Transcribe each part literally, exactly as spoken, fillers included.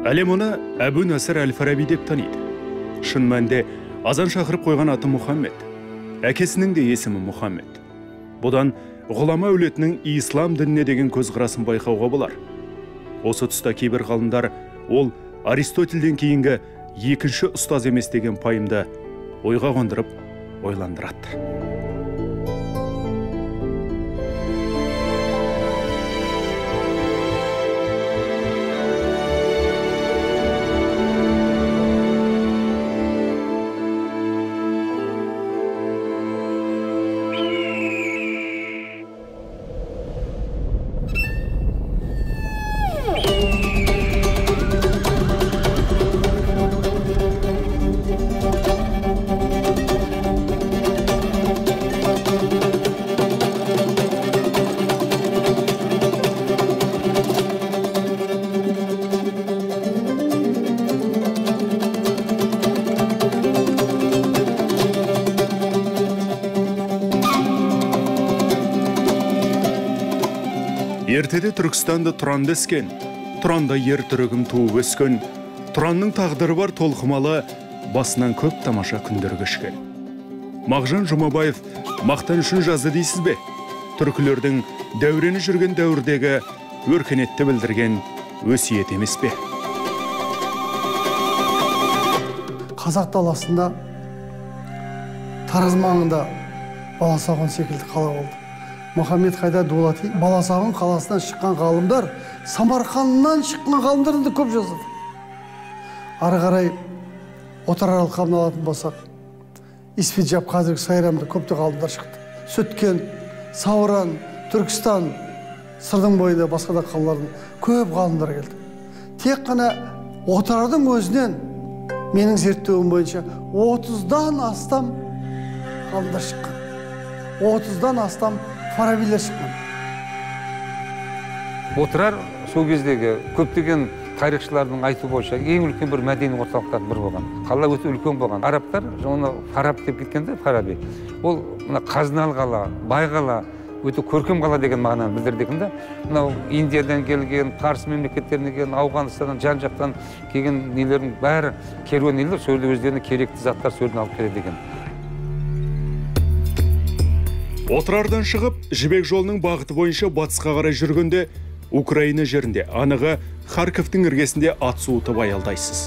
Әлем оны Әбу Насыр әл-Фараби деп таниды. Шын мәнінде азан шақырып қойған аты Мұхаммед. Әкесінің де есімі Мұхаммед. Бұдан ғұлама әулетінің ислам дініне деген көзқарасын байқауға болар. Осы тұста кейбір ғалымдар ол Аристотельден кейінгі екінші ұстаз емес деген пайымды ойға қондырып ойландырады. Ертеде Түркістанды Тұранды ескен, Тұранда ер түрігім туып өскен, Тұранның тағдыры бар толқымалы, басынан көп тамаша күндер кешкен. Мағжан Жұмабаев мақтан үшін жазды дейсіз бе? Түркілердің дәурені жүрген дәуірдегі өркениетті білдірген өсиет емес пе? Қазақ даласында Тараз маңында Баласағұн секілді қала болды. Мұхаммед Хайдар Дулати Баласағұн қаласынан шыққан ғалымдар Самарқаннан шыққан ғалымдарды да көп жазды. Ары қарай Отырар алқабын алатын болсақ, Испиджаб, қазіргі Сайрамда көпті ғалымдар шықты. Сүткен, Сауран, Түркістан, Сырдың бойында басқа да қалалардың көп ғалымдар келді. Тек қана Отырардың өзінен менің зерттеуім бойынша отыздан астам ғалымдар шыққан. отыздан астам фарабилер шыққан. Отырар сол кездегі көптеген тарихшылардың айту бойынша ең үлкен бір мәдени орталықтардың бірі болған. Қала өте үлкен болған. Арабтар оны Фараб деп кеткенде, Фараби. Ол қазыналы қала, бай қала, өте көркем қала деген мағынаны білдірдігінде, мынау Индиядан келген, Парсы мемлекеттерінен келген, Ауғанстаннан, жан-жақтан келген нелердің бәрі керуен нелер, сөйле өздеріне керекті заттар сөйлен алып келеді деген. Отырардан шығып, Жібек жолының бағыты бойынша батысқа қарай жүргенде, Украина жерінде, анығы Харьковтың іргесінде ат суытып аялдайсыз.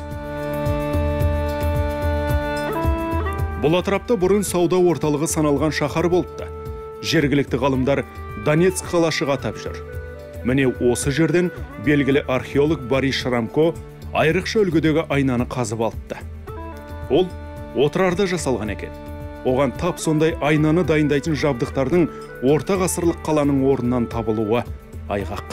Бұл атырапта бұрын сауда орталығы саналған шаһар болыпты. Жергілікті ғалымдар Донецк қалашығы атап жүр. Міне осы жерден белгілі археолог Борис Шрамко айрықша үлгідегі айнаны қазып алыпты. Ол Отырарда жасалған екен. Оған тап сондай айнаны дайындайтын жабдықтардың орта ғасырлық қаланың орнынан табылуы айғақ.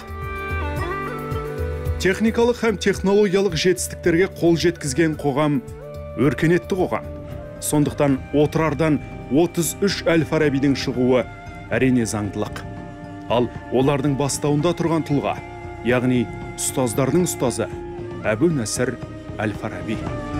Техникалық һәм технологиялық жетістіктерге қол жеткізген қоғам өркениетті қоғам. Сондықтан Отырардан отыз үш әл-Фарабидің шығуы әрине заңдылық. Ал олардың бастауында тұрған тұлға, яғни ұстаздардың ұстазы Әбу Насыр әл-Фараби.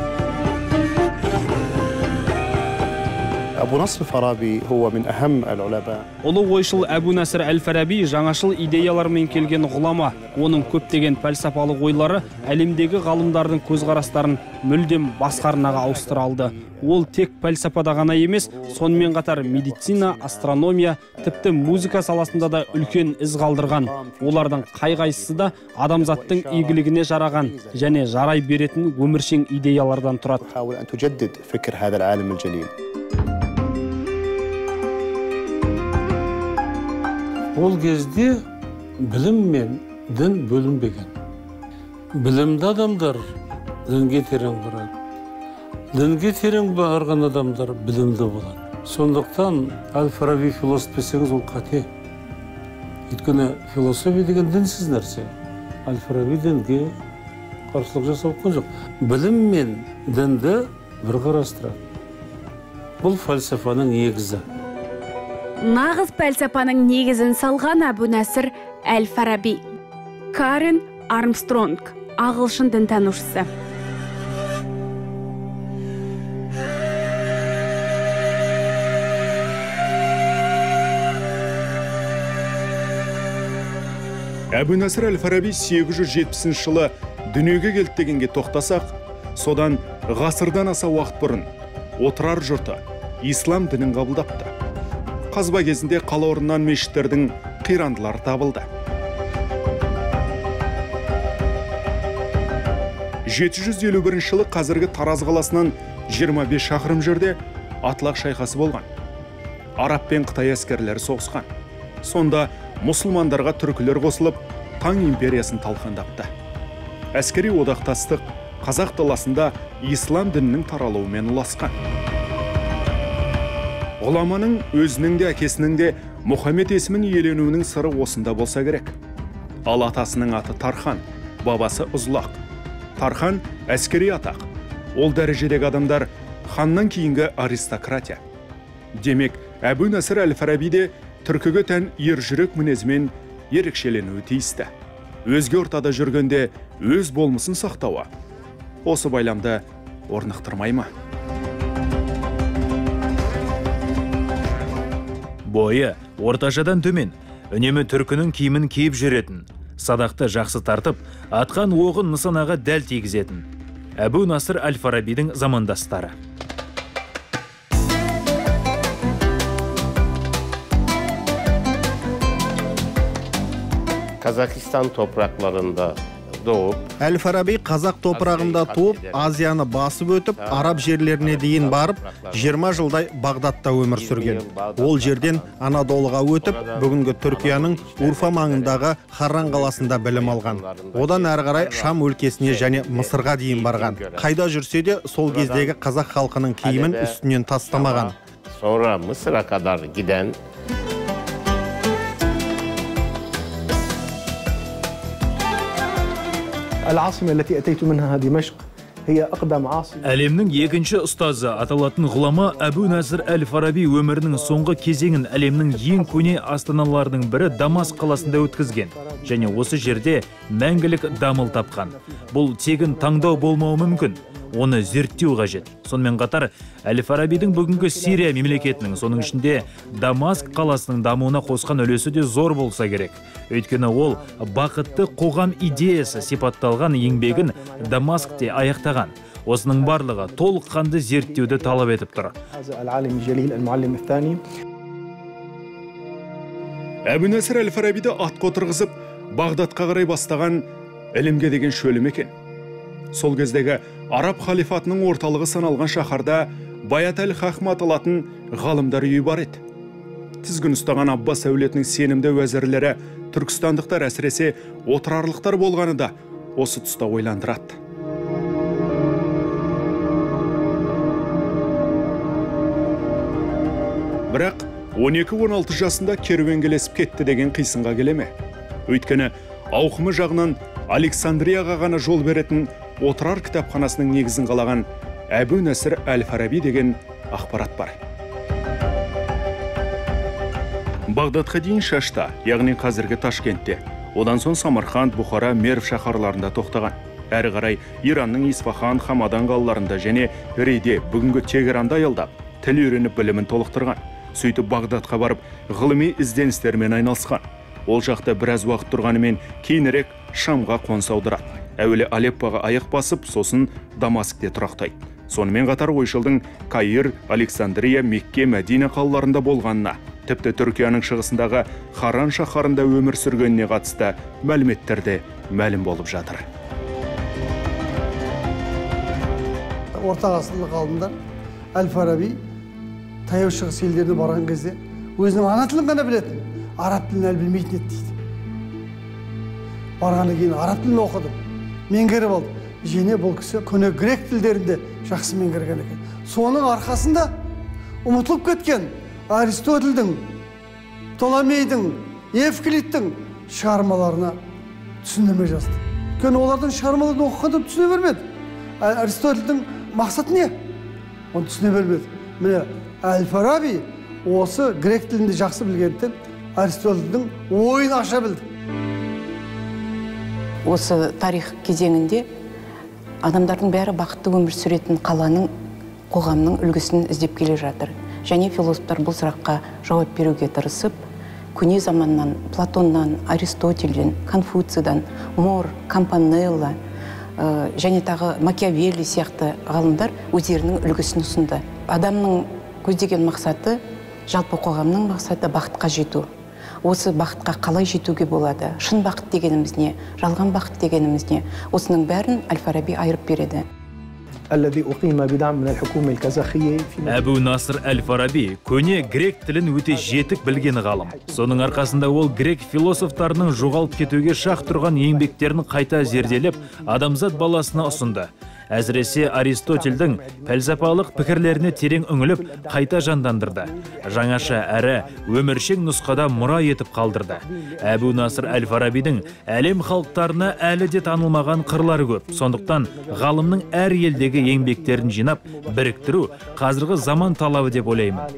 أبو نصر الفارابي هو من أهم العلماء. Ұлы ойшыл Әбу Насыр әл-Фараби жаңашыл идеялармен келген ғұлама. Оның көптеген пәлсапалық ойлары әлемдегі ғалымдардың көзқарастарын мүлдем басқа арнаға ауыстыра алды. Ол тек пәлсапада ғана емес, сонымен қатар медицина, астрономия, тіпті музыка саласында да үлкен із қалдырған. Олардың қай-қайсысы да адамзаттың игілігіне жараған және жарай беретін өміршең идеялардан тұрады. Ол кезде білім мен дін бөлінбеген. Білімді адамдар дінге терең барады. Дінге терең барған адамдар білімді болады. Сондықтан әл-Фараби философ десеңіз ол қате. Өйткені философия деген дінсіз нәрсе. Әл-Фараби дінге қарсылық жасап қойған жоқ. Білім мен дінді бір қарастырады. Бұл фальсафаның негізі. Нағыз пәлсапаның негізін салған Әбу Насыр әл-Фараби. Карен Армстронг, ағылшын дінтанушысы. Әбу Насыр әл-Фараби сегіз жүз жетпісінші жылы дүниеге келді дегенге тоқтасақ, содан ғасырдан аса уақыт бұрын отырар жұрты ислам дінін қабылдапты. Қазба кезінде қала орнынан мешіттердің қирандылары табылды. жеті жүз елу бірінші жылы қазіргі Тараз қаласынан жиырма бес шақырым жерде Атлақ шайқасы болған. Араб пен Қытай әскерлері соғысқан. Сонда мұсылмандарға түркілер қосылып, Таң империясын талқандапты. Әскери одақтастық қазақ даласында ислам дінінің таралуымен ұласқан. Ғұламаның өзінің де әкесінің де Мұхаммед есімін иеленуінің сыры осында болса керек. Ал атасының аты Тархан, бабасы Ұзлақ. Тархан әскери атақ. Ол дәрежедегі адамдар ханнан кейінгі аристократия. Демек, Әбу Насыр әл-Фараби де түркіге тән ержүрек мінезімен ерекшеленуі тиісті. Өзге ортада жүргенде өз болмысын сақтауы осы байламды орнықтырмай ма? Бойы орташадан төмен, үнемі түркінің киімін киіп жүретін, садақты жақсы тартып, атқан оғын нысанаға дәл тигізетін. Әбу Насыр әл-Фарабидің замандастары. Kazakistan topraklarında doğup, Әл-Фараби қазақ топырағында туып, Азияны басып өтіп, араб жерлеріне дейін барып, жиырма жылдай Бағдатта өмір сүрген. Ол жерден Анадолыға өтіп, бүгінгі Түркияның Урфа маңындағы Харран қаласында білім алған. Одан әрі қарай Шам өлкесіне және Мысырға дейін барған. Қайда жүрсе де сол кездегі қазақ халқының киімін үстінен тастамаған. sonra Mısır'a kadar giden العاصمة التي أتيت منها دمشق هي أقدم عاصمة. Әлемнің екінші ұстазы аталатын ғұлама Әбу Насыр әл-Фараби өмірінің соңғы кезеңін әлемнің ең көне астаналарының бірі Дамаск қаласында өткізген. Және осы жерде мәңгілік дамыл тапқан. Бұл тегін таңдау болмауы мүмкін. Оны зерттеу қажет. Сонымен қатар Әл-Фарабидің бүгінгі Сирия мемлекетінің, соның ішінде Дамаск қаласының дамуына қосқан үлесі де зор болса керек. Өйткені ол бақытты қоғам идеясы сипатталған еңбегін Дамаскте аяқтаған. Осының барлығы толыққанды зерттеуді талап етіп тұр. Әбу Насыр әл-Фарабиді атқа отырғызып, Бағдатқа қарай бастаған ілімге деген шөлім екен. Сол кездегі араб халифатының орталығы саналған шаһарда Баят әл-Хақма аталатын ғалымдар үйі бар еді. Тізгін ұстаған Аббас әулетінің сенімді уәзірлері түркістандықтар, әсіресе отырарлықтар болғаны да осы тұста ойландырады. Бірақ он екі он алты жасында керуенgelесіп кетті деген қисынға келеме. Өйткені ауқымы жағынан Александрияға ғана жол беретін Отырар кітапханасының негізін қалаған Әбу Насыр әл-Фараби деген ақпарат бар. Бағдатқа дейін Шашта, яғни қазіргі Ташкентте, одан соң Самарқанд, Бұхара, Мерв шаһарларында тоқтаған. Әрі қарай Иранның Исфахан, Хамадан қалаларында және Рейде, бүгінгі Тегеранда аялдап, тіл үйреніп білімін толықтырған. Сөйтіп Бағдатқа барып, ғылыми ізденістермен айналысқан. Ол жақта біраз уақыт тұрғанымен кейінірек Шамға қоныс аударады. Әуелі Алеппоға аяқ басып, сосын Дамаскте тұрақтайды. Сонымен қатар ойшылдың Каир, Александрия, Мекке, Мәдина қалаларында болғанына, тіпті Түркияның шығысындағы Харран шаһарында өмір сүргеніне қатысты мәліметтер де мәлім болып жатыр. Орта ғасырлық ғалымдар әл-Фараби таяу шығыс елдеріне барған кезде өзінің ана тілін ғана білетін, араб тілін әлі білмейтін еді дейді. Барғаннан кейін араб тілін оқыдым, меңгеріп алдым. Және бұл кісі көне грек тілдерінде жақсы меңгерген екен. Соның арқасында ұмытылып кеткен Аристотельдің, Птоломейдің, Евклидтің шығармаларына түсіндірме жазды. Өйткені олардың шығармаларын оқығанда түсіне бермеді. Аристотельдің мақсаты не? Оны түсіне бермеді. Міне әл-Фараби осы грек тілінде жақсы білгендіктен Аристотельдің ойын аша білді. Осы тарих кезеңінде адамдардың бәрі бақытты өмір сүретін қаланың, қоғамның үлгісін іздеп келе жатыр. Және философтар бұл сұраққа жауап беруге тырысып, көне заманнан Платоннан, Аристотельден, Конфуцийдан, Мор, Кампанелла, және тағы Макиавелли сияқты ғалымдар өздерінің үлгісін ұсынды. Адамның көздеген мақсаты, жалпы қоғамның мақсаты бақытқа жету. Осы бақытқа қалай жетуге болады? Шын бақыт дегеніміз не? Жалған бақыт дегеніміз не? Осының бәрін Әл-Фараби айырып береді. Әбу Насыр Әл-Фараби көне грек тілін өте жетік білген ғалым. Соның арқасында ол грек философтарының жоғалып кетуге шақ тұрған еңбектерін қайта зерделеп, адамзат баласына ұсынды. Әсіресе Аристотельдің пәлсапалық пікірлеріне терең үңіліп, қайта жандандырды. Жаңаша әрі өміршең нұсқада мұра етіп қалдырды. Әбу Насыр Әл-Фарабидің әлем халықтарына әлі де танылмаған қырлары көп. Сондықтан ғалымның әр елдегі еңбектерін жинап, біріктіру қазіргі заман талабы деп ойлаймын.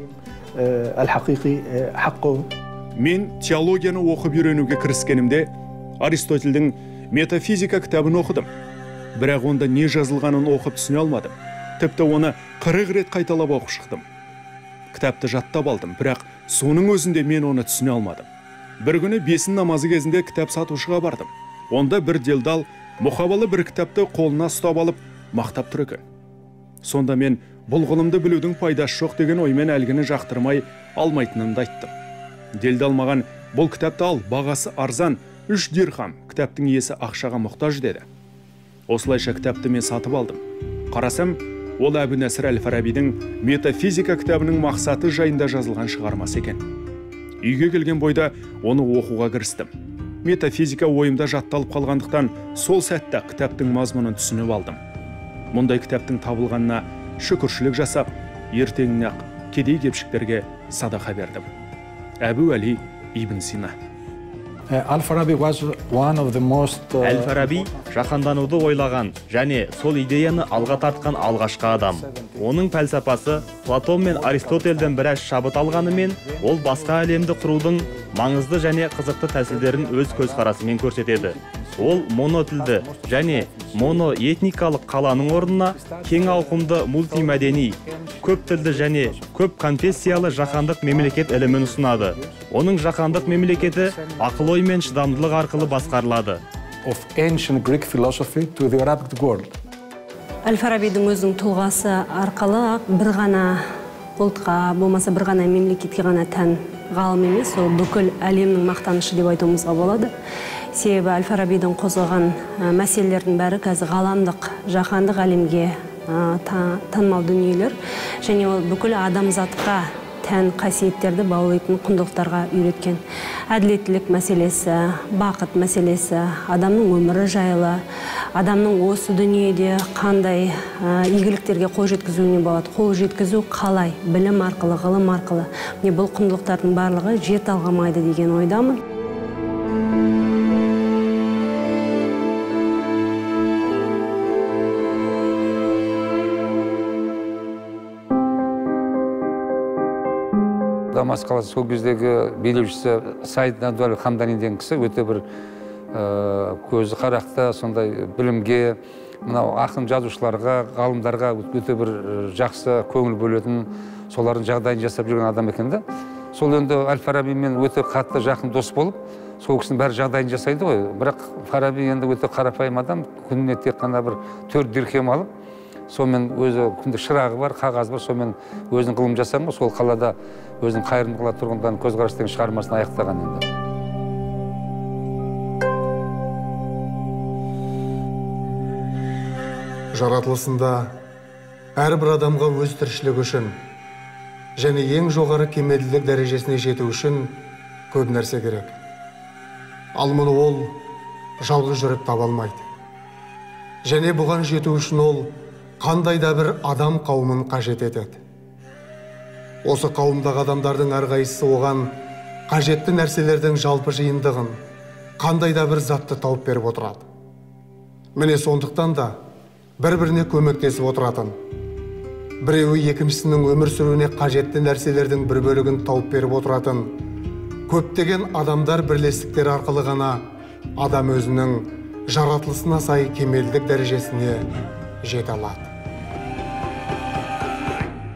Мен теологияны оқып үйренуге кіріскенімде Аристотельдің метафизика кітабын оқыдым. Бірақ онда не жазылғанын оқып түсіне алмадым. Тіпті оны қырық рет қайталап оқып шықтым. Кітапты жаттап алдым, бірақ соның өзінде мен оны түсіне алмадым. Бір күні бесін намазы кезінде кітап сатушыға бардым. Онда бір делдал мұқабалы бір кітапты қолына ұстап алып мақтап тұр екен. Сонда мен бұл ғылымды білудің пайдасы жоқ деген оймен әлгіні жақтырмай алмайтынымды айттым. Делдал маған бұл кітапты ал, бағасы арзан, үш дирхам, кітаптың иесі ақшаға мұқтаж деді. Осылайша кітапты мен сатып алдым. Қарасам, ол Әбу Насыр Әл-Фарабидің метафизика кітабының мақсаты жайында жазылған шығармасы екен. Үйге келген бойда оны оқуға кірістім. Метафизика ойымда жатталып қалғандықтан сол сәтте кітаптың мазмұнын түсініп алдым. Мұндай кітаптың табылғанына шүкіршілік жасап, ертеңіне ақ кедей-кепшіктерге садақа бердім. Әбу Әли Ибн Сина. Әл-Фараби жаһандануды ойлаған және сол идеяны алға тартқан алғашқы адам. Оның пәлсапасы Платон мен Аристотельден біраз шабыт алғанымен, ол басқа әлемді құрудың маңызды және қызықты тәсілдерін өз көзқарасымен көрсетеді. Ол монотілді және моноэтникалық қаланың орнына кең ауқымды мультимәдени, көп тілді және көп конфессиялы жаһандық мемлекет ілімін ұсынады. Оның жаһандық мемлекеті ақыл ой мен шыдамдылық арқылы басқарылады. Әл-Фарабидің өзінің тұлғасы арқылы бір ғана ұлтқа, болмаса бір ғана мемлекетке ғана тән ғалым емес, ол бүкіл әлемнің мақтанышы деп айтуымызға болады. Себебі Әл-Фарабидің қозғаған мәселелердің бәрі қазір ғаламдық, жаһандық әлемге танымал дүниелер, және ол бүкіл адамзатқа тән қасиеттерді баулайтын құндылықтарға үйреткен. Әділеттілік мәселесі, бақыт мәселесі, адамның өмірі жайлы, адамның осы дүниеде қандай игіліктерге қол жеткізуіне болады, қол жеткізу қалай, білім арқылы, ғылым арқылы. Бұл құндылықтардың барлығы жет алғамайды деген ойдамын. Дамаск қаласы сол кездегі билеушісі Саид Надуал Хамдани деген кісі өте бір көзі қарақты, сондай білімге, мынау ақын жазушыларға, ғалымдарға өте бір жақсы көңіл бөлетін, солардың жағдайын жасап жүрген адам екен да. Сол енді Әл-Фарабимен өте қатты жақын дос болып, сол кісінің бәрі жағдайын жасайды ғой. Бірақ Фараби енді өте қарапайым адам, күніне тек қана бір төрт дирхем алып, сонымен өзі күнде шырағы бар, қағаз бар, сонымен өзінің ғылым жасаған ғой, сол қалада өзінің қайырымдылық тұрғындарын көзқарас деген шығармасын аяқтаған енді. Жаратылысында әрбір адамға өз тіршілігі үшін және ең жоғары кемелділік дәрежесіне жету үшін көп нәрсе керек. Ал мұны ол жалғыз жүріп таба алмайды. Және бұған жету үшін ол қандай да бір адам қауымын қажет етеді. Осы қауымдағы адамдардың әрқайсысы оған қажетті нәрселердің жалпы жиынтығын, қандай да бір затты тауып беріп отырады. Міне сондықтан да бір-біріне көмектесіп отыратын, біреуі екіншісінің өмір сүруіне қажетті нәрселердің бір бөлігін тауып беріп отыратын көптеген адамдар бірлестіктері арқылы ғана адам өзінің жаратылысына сай кемелдік дәрежесіне жете алады.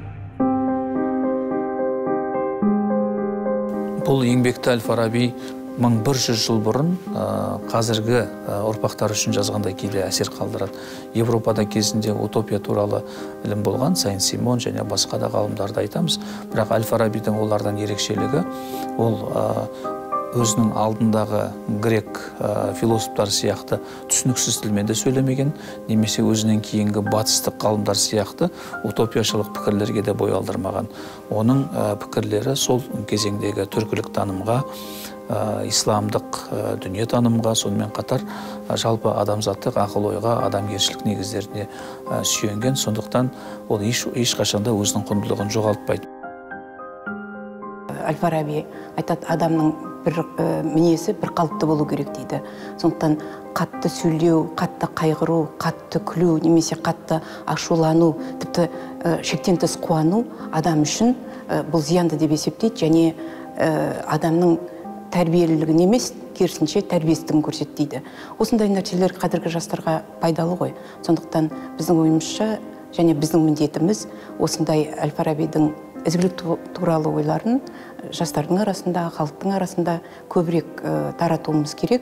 Бұл еңбекті Әл-Фараби мың бір жүз жыл бұрын қазіргі ұрпақтар үшін жазғандай кейде әсер қалдырады. Европада кезінде утопия туралы ілім болған, Сен-Симон және басқа да ғалымдарды айтамыз. Бірақ Әл-Фарабидің олардан ерекшелігі, ол өзінің алдындағы грек философтар сияқты түсініксіз тілмен де сөйлемеген, немесе өзінен кейінгі батыстық ғалымдар сияқты утопияшылық пікірлерге де бой алдырмаған. Оның пікірлері сол кезеңдегі түркілік танымға, исламдық дүниетанымға, сонымен қатар жалпы адамзаттық ақыл-ойға, адамгершілік негіздеріне сүйенген, сондықтан ол ешқашанда өзінің құндылығын жоғалтпайды. Әл-Фараби айтады, адамның бір мінезі бір қалыпты болу керек дейді. Сондықтан қатты сөйлеу, қатты қайғыру, қатты күлу, немесе қатты ашулану, тіпті шектен тыс қуану адам үшін бұл зиянды деп есептейді, және адамның тәрбиелілігін емес, керісінше тәрбиесіздігін көрсетеді. Осындай нәрселер қазіргі жастарға пайдалы ғой. Сондықтан біздің ойымызша және біздің міндетіміз осындай Әл-Фарабидің ізгілік туралы ойларын жастардың арасында, халықтың арасында көбірек таратуымыз керек.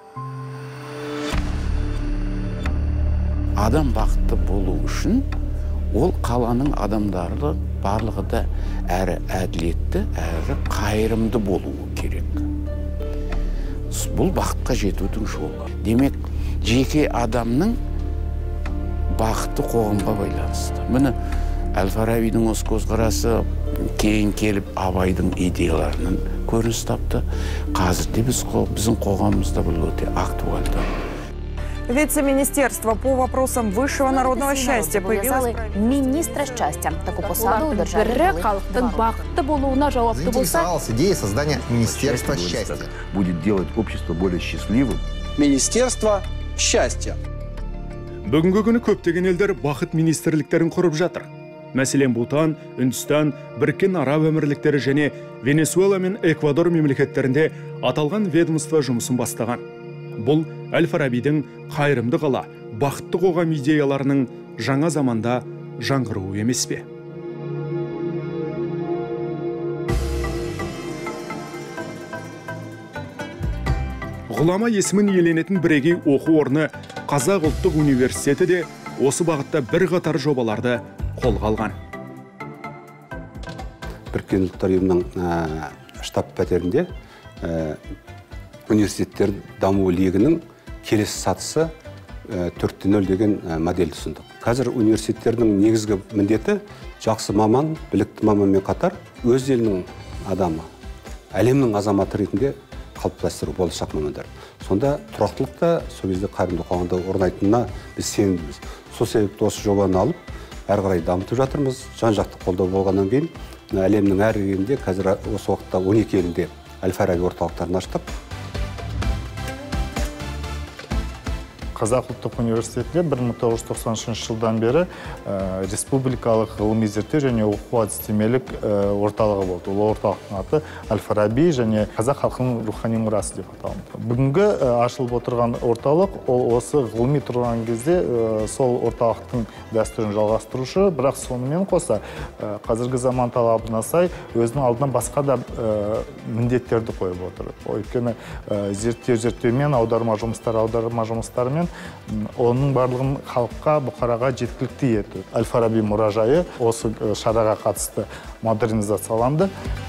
Адам бақытты болу үшін ол қаланың адамдары барлығы да әрі әділетті, әрі қайырымды болуы керек. Бұл бақытқа жетудің жолы. Демек, жеке адамның бақыты қоғамға байланысты. Міне Әл-Фарабидің осы көзқарасы кейін келіп Абайдың идеяларының көрініс тапты. Қазірде біздің қоғамымызда бұл өте актуальды. Вице-министерство по вопросам высшего народного счастья появилось... Министра счастья. Такую посаду держали. Заинтересовалась идеей создания Министерства счастья. Будет делать общество более счастливым. Министерство счастья. Бүгінгі күні көптеген елдер бақыт министрліктерін құрып жатыр. Мәселен, Бутан, Үндістан, Біріккен Араб Әмірліктері және Венесуэла мен Эквадор мемлекеттерінде аталған ведомство жұмысын бастаған. Бұл Әл-Фарабидің қайырымды қала, бақытты қоғам идеяларының жаңа заманда жаңғыруы емес пе? Ғұлама есімін иеленетін бірегей оқу орны Қазақ ұлттық университеті де осы бағытта бір қатар жобаларды қолға алған. Біріккен ұлттар ұйымының штаб пәтерінде университеттер даму легінің келесі сатысы төрт те нөл деген модельді ұсындық. Қазір университеттердің негізгі міндеті жақсы маман, білікті маманмен қатар өз елінің адамы, әлемнің азаматы ретінде қалыптастыру болашақ мамандар. Сонда тұрақтылықта сол кезде қайырымды қоғамда орнайтынына біз сенімдіміз. Сол себепті осы жобаны алып, әрі қарай дамытып жатырмыз. Жан-жақты қолдау болғаннан кейін әлемнің әр елінде қазір осы уақытта он екі елінде Әл-Фараби орталықтарын аштық. Қазақ ұлттық университетінде бір мың тоғыз жүз тоқсан үшінші жылдан бері республикалық ғылыми зерттеу және оқу әдістемелік орталығы болды. Ол орталықтың аты Әл-Фараби және қазақ халқының рухани мұрасы деп аталады. Бүгінгі ашылып отырған орталық ол осы ғылыми тұрған кезде сол орталықтың дәстүрін жалғастырушы, бірақ сонымен қоса қазіргі заман талабына сай өзінің алдына басқа да міндеттерді қойып отыр. Өйткені зерттеу зерттеумен, аударма жұмыстары аударма жұмыстарымен оның барлығын халыққа, бұқараға жеткілікті ету. Әл-Фараби мұражайы осы шараға қатысты модернизацияланды.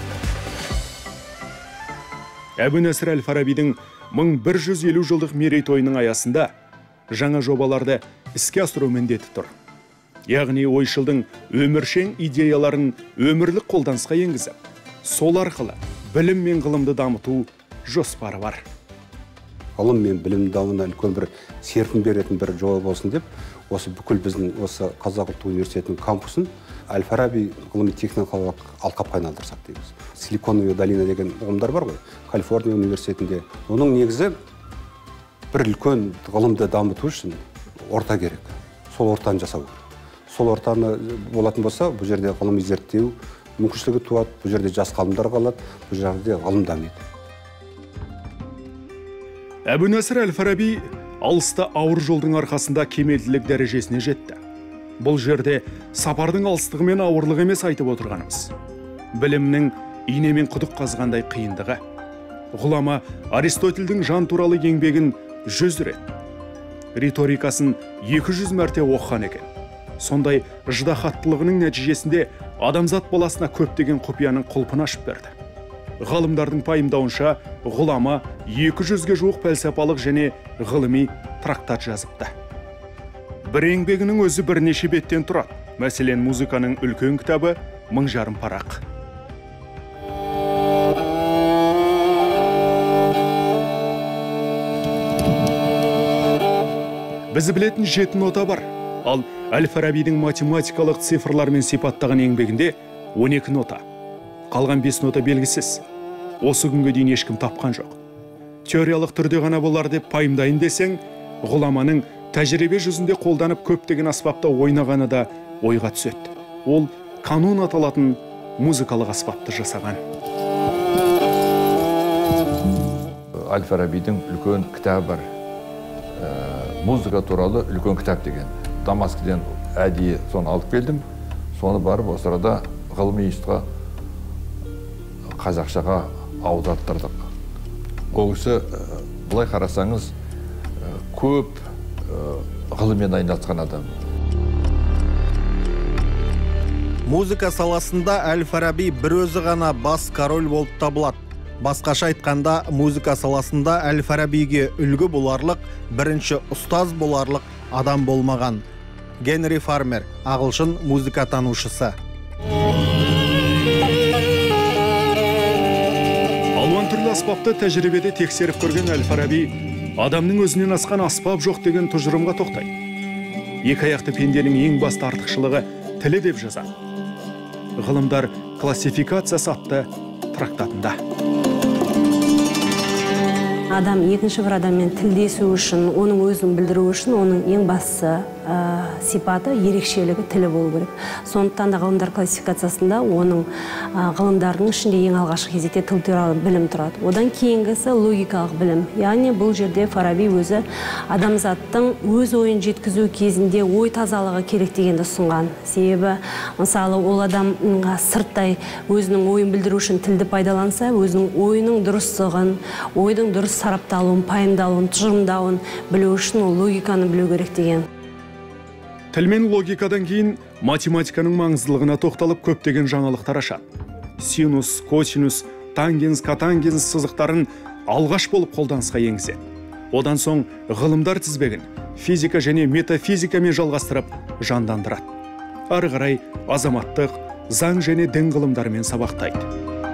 Әбу-Насыр Әл-Фарабидің мың бір жүз елу жылдық мерейтойының аясында жаңа жобаларды іске асыру міндеті тұр. Яғни ойшылдың өміршең идеяларын өмірлік қолданысқа енгізіп, сол арқылы білім мен ғылымды дамыту жоспары бар. Ғылым мен білім дамуына үлкен бір серпін беретін бір жоба болсын деп, осы бүкіл біздің осы Қазақ ұлттық университетінің кампусын Әл-Фараби ғылыми техникалық алқапқа айналдырсақ дейміз. Силиконовая долина деген ұғымдар бар ғой, Калифорния университетінде. Оның негізі бір үлкен ғылымды дамыту үшін орта керек. Сол ортаны жасау керек. Сол ортаны болатын болса, бұл жерде ғылыми зерттеу мүмкіншілігі туады, бұл жерде жас ғалымдар қалады, бұл жерде ғылым дамиды. Әбу-Насыр Әл-Фараби алыста ауыр жолдың арқасында кемелділік дәрежесіне жетті. Бұл жерде сапардың алыстығы мен ауырлығы емес айтып отырғанымыз. Білімнің инемен құдық қазғандай қиындығы. ғұлама Аристотельдің жан туралы еңбегін жүз рет, риторикасын екі жүз мәрте оқыған екен. Сондай ждахаттылығының нәтижесінде адамзат баласына көптеген құпияның құлпын ашып берді. Ғалымдардың пайымдауынша ғұлама екі жүзге жуық пәлсапалық және ғылыми трактат жазыпты. Бір еңбегінің өзі бірнеше беттен тұрады. Мәселен, музыканың үлкен кітабы мың жарым парақ. Біз білетін жеті нота бар. Ал Әл-Фарабидің математикалық цифрлармен сипаттаған еңбегінде он екі нота. Қалған бес нота белгісіз. Осы күнге дейін ешкім тапқан жоқ. Теориялық түрде ғана болар деп пайымдайын десең, ғұламаның тәжірибе жүзінде қолданып көптеген аспапта ойнағаны да ойға түседі. Ол канун аталатын музыкалық аспапты жасаған. Әл-Фарабидің үлкен кітабы бар. Музыка туралы үлкен кітап деген. Дамаскіден әдейі соны алып келдім. Соны барып осы арада ғылыми институтқа қазақшаға аударттырдық. Ол кісі былай қарасаңыз көп ғылыммен айналысқан адам. Музыка саласында Әл-Фараби бір өзі ғана бас король болып табылады. Басқаша айтқанда, музыка саласында Әл-Фарабиге үлгі боларлық, бірінші ұстаз боларлық адам болмаған. Генри Фармер, ағылшын музыка танушысы. Алуан түрлі аспапты тәжірибеде тексеріп көрген Әл-Фараби адамның өзінен асқан аспап жоқ деген тұжырымға тоқтайды. Екі аяқты пенденің ең басты артықшылығы тілі деп жазады. Ғылымдар классификациясы атты трактатында. Адам екінші бір адаммен тілдесу үшін, оның өзін білдіру үшін, оның ең басты сипаты, ерекшелігі тілі болу керек. Сондықтан да ғылымдар классификациясында оның ғылымдардың ішінде ең алғашқы кезекте тіл туралы білім тұрады. Одан кейінгісі логикалық білім. Яғни бұл жерде Фараби өзі адамзаттың өз ойын жеткізу кезінде ой тазалығы керек дегенді ұсынған. Себебі, мысалы, ол адамға сырттай өзінің ойын білдіру үшін тілді пайдаланса, өзінің ойының дұрыстығын, ойдың дұрыс сарапталуын, пайымдалуын, тұжырымдауын білу үшін ол логиканы білу керек деген. Тіл мен логикадан кейін математиканың маңыздылығына тоқталып көптеген жаңалықтар ашады. Синус, косинус, тангенс, котангенс сызықтарын алғаш болып қолданысқа енгізеді. Одан соң ғылымдар тізбегін физика және метафизикамен жалғастырып жандандырады. Ары қарай азаматтық, заң және дін ғылымдарымен сабақтайды.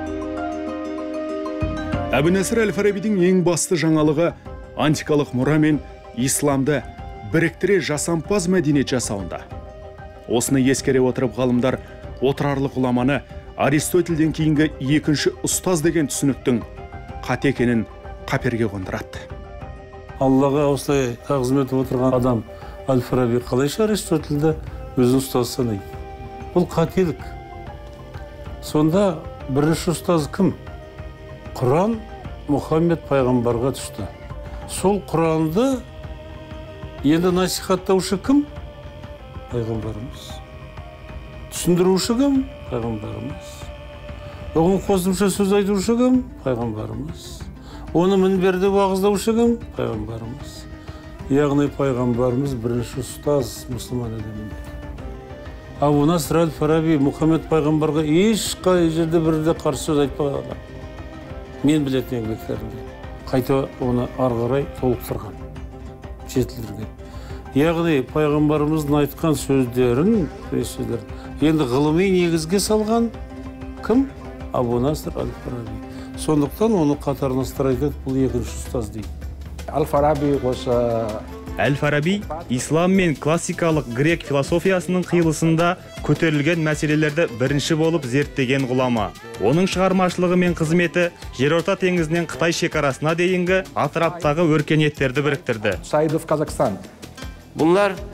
Әбу Насыр Әл-Фарабидің ең басты жаңалығы антикалық мұра мен исламды біріктіре жасампаз мәдениет жасауында. Осыны ескере отырып ғалымдар отырарлық ғұламаны Аристотельден кейінгі екінші ұстаз деген түсініктің қате екенін қаперге қондырады. Аллаға осылай қызмет етіп отырған адам Әл-Фараби қалайша Аристотельді өзінің ұстаз санайды? Бұл қателік. Сонда бірінші ұстаз кім? Құран Мұхаммед пайғамбарға түсті. Сол Құранды енді насихаттаушы кім? Пайғамбарымыз. Түсіндіруші кім? Пайғамбарымыз. Оған қосымша сөз айтушы кім? Пайғамбарымыз. Оны мінберде уағыздаушы кім? Пайғамбарымыз. Яғни пайғамбарымыз бірінші ұстаз мұсылман әлемінде. Әбу Насыр Әл-Фараби Мұхаммед пайғамбарға ешқай жерде бірде қарсы сөз айтпаған. Мен білетін еңбектерінде. Қайта оны ары қарай толықтырған, жетілдірген. Яғни пайғамбарымыздың айтқан сөздерін, енді ғылыми негізге салған кім? Әбу Насыр Әл-Фараби. Сондықтан оны қатарынастыра айтады, бұл екінші ұстаз дейді. Әл-Фараби осы Әл-Фараби ислам мен классикалық грек философиясының қиылысында көтерілген мәселелерді бірінші болып зерттеген ғұлама. Оның шығармашылығы мен қызметі жерорта теңізінен Қытай шекарасына дейінгі атыраптағы өркениеттерді біріктірді. Bunlar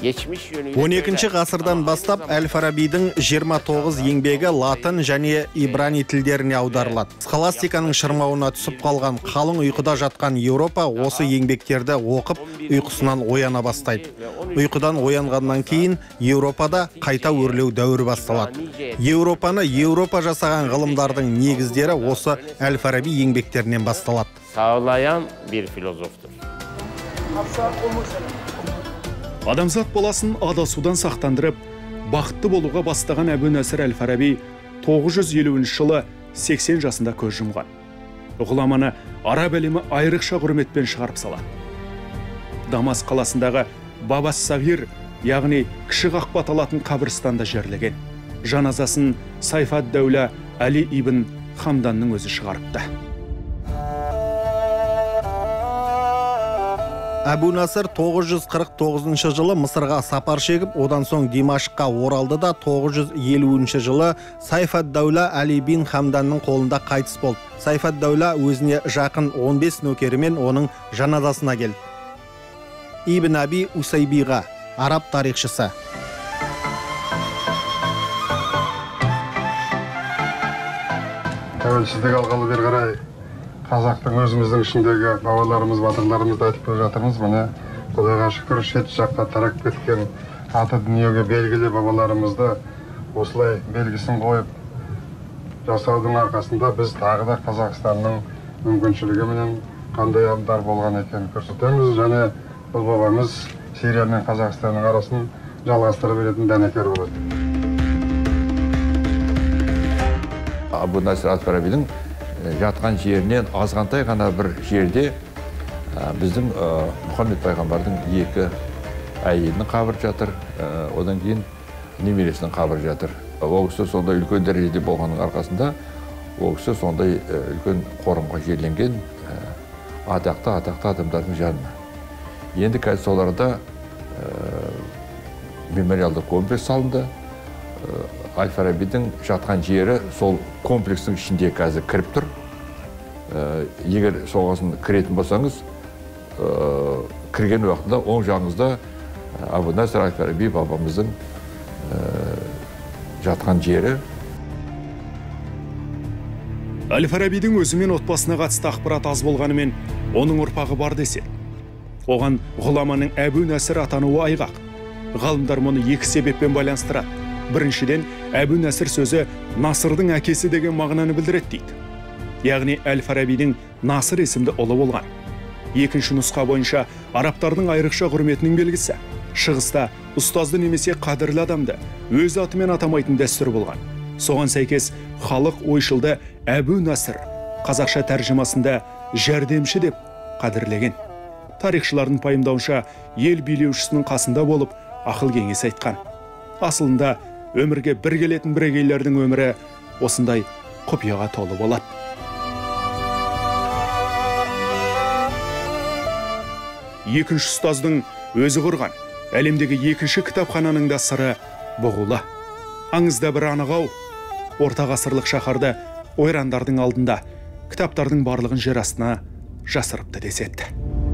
он екінші ғасырдан бастап Әл-Фарабидің жиырма тоғыз еңбегі латын және ибрани тілдеріне аударылады. Схоластиканың шырмауына түсіп қалған қалың ұйқыда жатқан Еуропа осы еңбектерді оқып ұйқысынан ояна бастайды. Ұйқыдан оянғаннан кейін Еуропада қайта өрлеу дәуірі басталады. Еуропаны Еуропа жасаған ғылымдардың негіздері осы Әл-Фараби еңбектерінен басталады. Sağlayan bir filozoftur. Адамзат баласын адасудан сақтандырып, бақытты болуға бастаған Әбу Насыр Әл-Фараби тоғыз жүз елуінші жылы сексен жасында көз жұмған. Ғұламаны араб әлемі айрықша құрметпен шығарып салады. Дамас қаласындағы Бабас Сағир, яғни кіші қақпа аталатын қабірстанда жерлеген. Жаназасын Сайфад Дәулә Әли ибн Хамданның өзі шығарыпты. Әбу Насыр тоғыз жүз қырық тоғызыншы жылы Мысырға сапар шегіп, одан соң Димашққа оралды да тоғыз жүз елуінші жылы Сайфад Дәулә Әли бин Хамданның қолында қайтыс болды. Сайфад Дәулә өзіне жақын он бес нөкерімен оның жаназасына келді. Ибн Аби Усайбиға, араб тарихшысы. Тәуелсіздік алғалы бері қарай қазақтың өзіміздің ішіндегі бабаларымыз, батырларымызды айтып келе жатырмыз. Міне Құдайға шүкір шет жаққа тарап кеткен аты дүниеге белгілі бабаларымызды осылай белгісін қойып жасаудың арқасында біз тағы да Қазақстанның мүмкіншілігі менен қандай адамдар болған екенін көрсетеміз, және бұл бабамыз Сирия мен Қазақстанның арасын жалғастыра беретін дәнекер болады. Әбу Насыр Әл-Фарабидің жатқан жерінен азғантай ғана бір жерде біздің Мұхаммед пайғамбардың екі әйелінің қабірі жатыр, одан кейін немересінің қабірі жатыр. Ол кісі сондай үлкен дәрежеде болғанның арқасында ол кісі сондай үлкен қорымға жерленген атақты атақты адамдардың жанына. Енді қазір соларда мемориалдық комплекс салынды. Әл-Фарабидің жатқан жері сол комплекстің ішінде қазір кіріп тұр. Егер соғасын кіретін болсаңыз, кірген уақытында оң жағыңызда Әбу Насыр Әл-Фараби бабамыздың жатқан жері. Әл-Фарабидің өзімен отбасына қатысты ақпарат аз болғанымен, оның ұрпағы бар десе. Оған ғұламаның Әбу Насыр атануы айғақ. Ғалымдар мұны екі себеппен байланыстырады. Біріншіден, Әбу Насыр сөзі Насырдың әкесі деген мағынаны білдіреді дейді. Яғни Әл-Фарабидің Насыр есімді ұлы болған. Екінші нұсқа бойынша арабтардың айрықша құрметінің белгісі. Шығыста ұстазды немесе қадірлі адамды өз атымен атамайтын дәстүр болған. Соған сәйкес халық ойшылды Әбу Насыр қазақша тәржімасында жәрдемші деп қадірлеген. Тарихшылардың пайымдауынша ел билеушісінің қасында болып ақыл кеңес айтқан. Асылында өмірге бір келетін бірегейлердің өмірі осындай құпияға толы болады. Екінші ұстаздың өзі құрған әлемдегі екінші кітапхананың да сыры бұғылы. Аңызда бір анығау, орта ғасырлық шаһарды ойрандардың алдында кітаптардың барлығын жер астына жасырыпты деседі.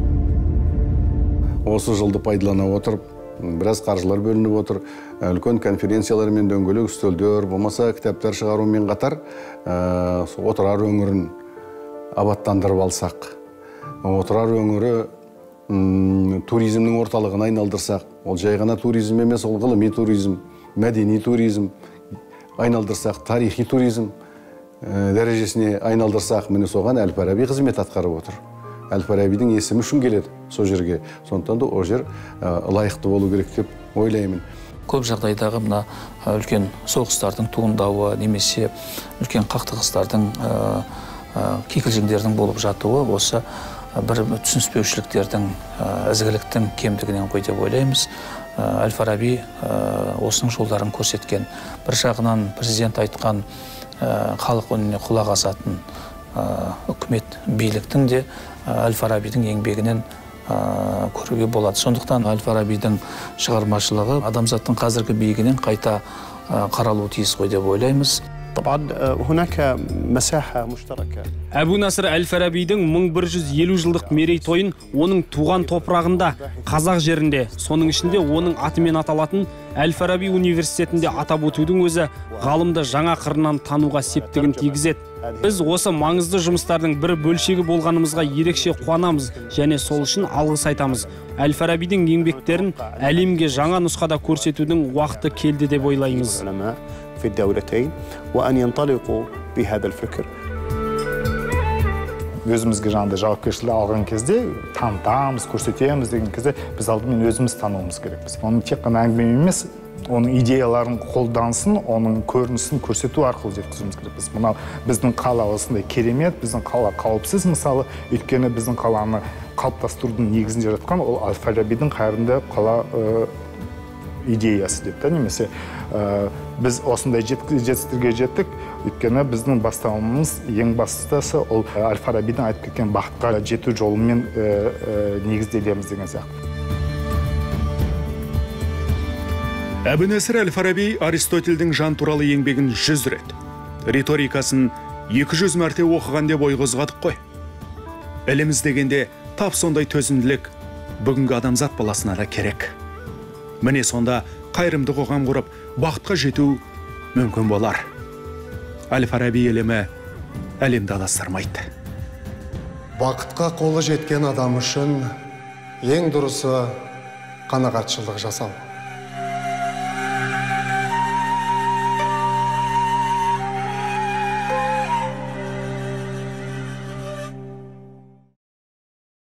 Осы жылды пайдалана отырып, біраз қаржылар бөлініп отыр. Үлкен конференциялар мен дөңгелек үстелдер, болмаса кітаптар шығарумен қатар отырар өңірін абаттандырып алсақ, отырар өңірі туризмнің орталығына айналдырсақ, ол жай ғана туризм емес, ол ғылыми туризм, мәдени туризм айналдырсақ, тарихи туризм дәрежесіне айналдырсақ, міне соған Әл-Фараби қызмет атқарып отыр. Әл-Фарабидің есімі үшін келеді сол жерге. Сондықтан да ол жер лайықты болу керек деп ойлаймын. Көп жағдайдағы мына үлкен соғыстардың туындауы немесе үлкен қақтығыстардың, кикілжіңдердің болып жатуы осы бір түсініспеушіліктердің, ізгіліктің кемдігінен ғой деп ойлаймыз. Әл-Фараби осының жолдарын көрсеткен. Бір жағынан президент айтқан халық үніне құлақ асатын үкімет биліктің де Әл-Фарабидің еңбегінен көруге болады. Сондықтан Әл-Фарабидің шығармашылығы адамзаттың қазіргі биігінен қайта қаралуы тиіс қой деп ойлаймыз. طبعا هناك مساحة مشتركة. Әбу Насыр әл-Фарабидің мың бір жүз елу жылдық мерейтойын оның туған топырағында, қазақ жерінде, соның ішінде оның атымен аталатын Әл-Фараби университетінде атап өтудің өзі ғалымды жаңа қырынан тануға септігін тигізеді. Біз осы маңызды жұмыстардың бір бөлшегі болғанымызға ерекше қуанамыз және сол үшін алғыс айтамыз. Әл-Фарабидің еңбектерін әлемге жаңа нұсқада көрсетудің уақыты келді деп ойлаймыз. في الدولتين وأن ينطلقوا بهذا الفكر. Өзімізге жаңағыдай жауапкершілік алған кезде танытамыз, көрсетеміз деген кезде біз алдымен өзіміз тануымыз керекпіз. Оның тек қана әңгіме емес, оның идеяларын қолдансын, оның көрінісін көрсету арқылы жеткізуіміз керекпіз. Мынау біздің қала осындай керемет, біздің қала қауіпсіз мысалы, өйткені біздің қаланы қалыптастырудың негізінде жатқан ол Әл-Фарабидің қайырымды қала идеясы деп та, немесе біз осындай жетістіктерге жеттік, өйткені біздің бастауымыз ең бастысы ол Әл-Фарабидің айтып кеткен бақытқа жету жолымен негізделеміз деген сияқты. Әбу Насыр әл-Фараби Аристотельдің жан туралы еңбегін жүз рет, риторикасын екі жүз мәрте оқыған деп ой қозғадық қой. Әлеміз дегенде тап сондай төзімділік бүгінгі адамзат баласына да керек. Міне сонда қайырымды қоғам құрып, бақытқа жету мүмкін болар. Әл-Фараби елемі әлемді адастырмайды. Бақытқа қолы жеткен адам үшін ең дұрысы қанағатшылық жасау.